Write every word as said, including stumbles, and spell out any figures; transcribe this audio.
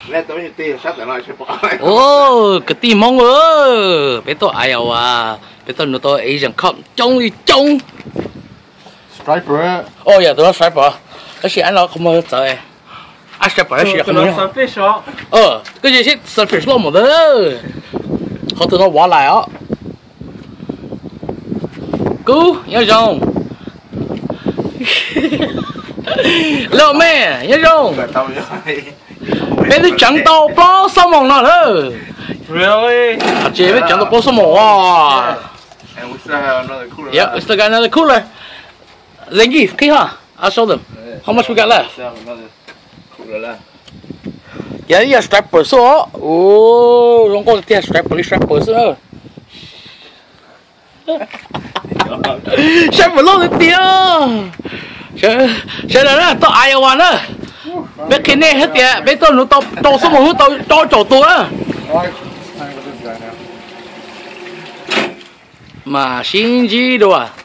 Nè tôi hiện tiền sắp tới nói sẽ bỏ. Ô, cái tim mong ơi, bé tôi ai à, bé tôi nó tôi Asian Cup trông đi trông. Striper. Oh yeah, tôi nói striper. Cái gì anh nó không bao giờ anh striper cái gì không nhớ. Surfish Ờ, cái gì chứ surfish lo một đó. Họ từ nó hóa lại á. Cú, nhớ không? Lỡ mẹ, nhớ không? Bé tôi chẳng tao bao sao mỏng nào nữa. Really? À, chị bé chẳng tao bao sao mỏng à. And we still have another cooler. Yep, we still got another cooler. Zengi, okay, huh? I'll show them. How much we got left? Still have another cooler left. Yeah, yeah, strapper số. Oh, không có tiền strapper, đi strapper số. Strapper luôn được tiền. Sẽ sẽ là tao ai vào nữa. Bé kia này hết tiền, bé tôi nó tao tao số một tao tao chỗ tôi á. Mà xin gì đâu à?